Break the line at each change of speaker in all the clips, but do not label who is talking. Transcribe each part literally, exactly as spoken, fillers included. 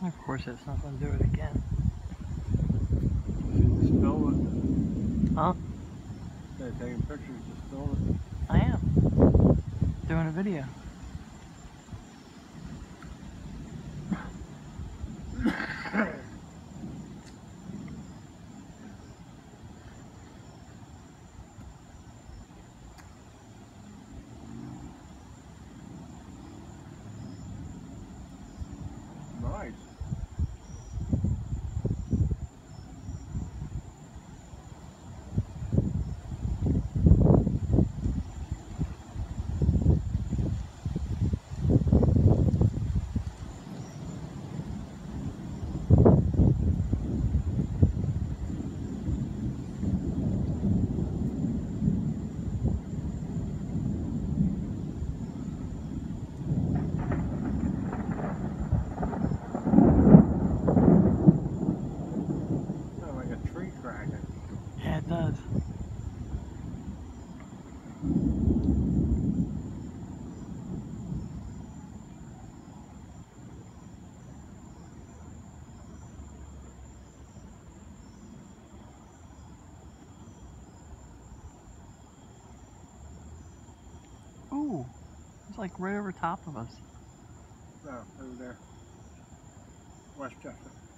Of course, it's not going to do it again.
Just film it.
Huh?
They're taking pictures, just film it.
I am. Doing a video.
Nice.
Yeah, it does. Ooh, it's like right over top of us.
No, over there. Westchester.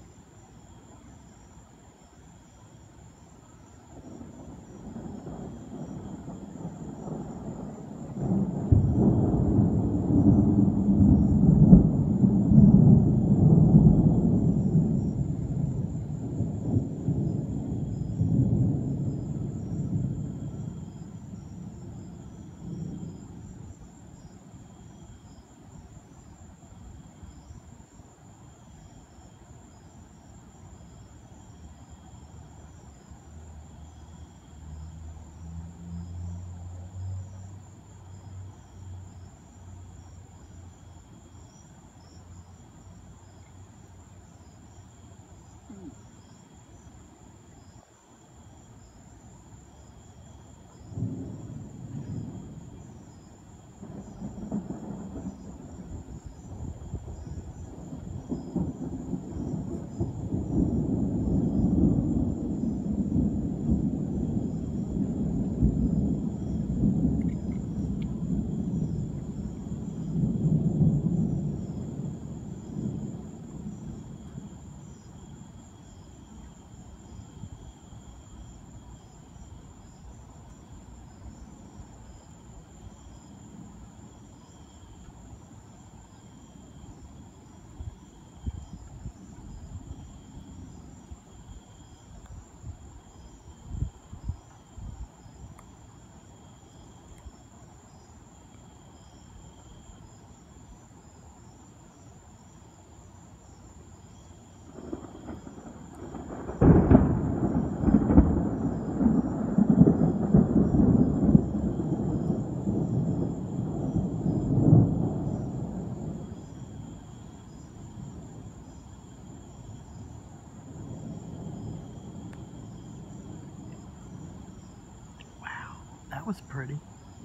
That was pretty.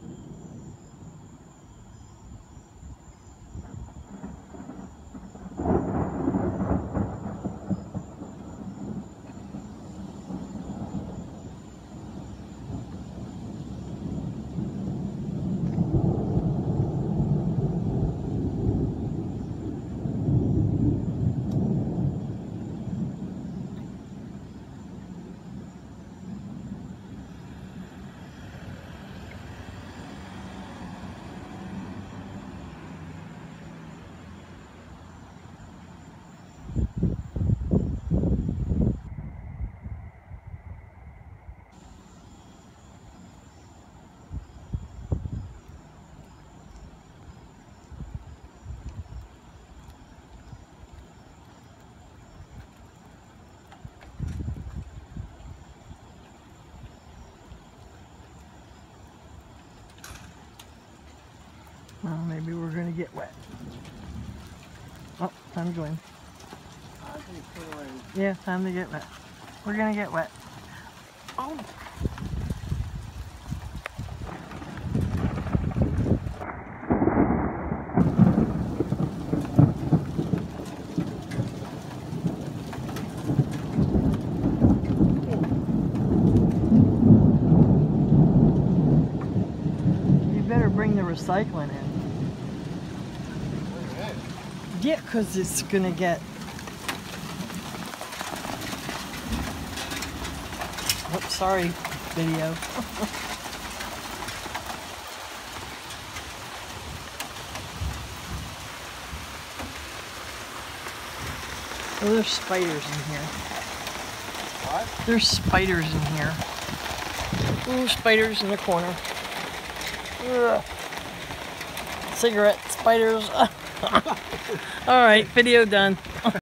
Well, maybe we're going to get wet. Oh, time to go in.
I think it's gonna rain.
Yeah, time to get wet. We're going to get wet. Oh! bring the recycling in. Yeah, because it's going to get... Oops, sorry, video. Oh, there's spiders in here.
What?
There's spiders in here. Ooh, spiders in the corner. Ugh. Cigarette spiders. All right, video done.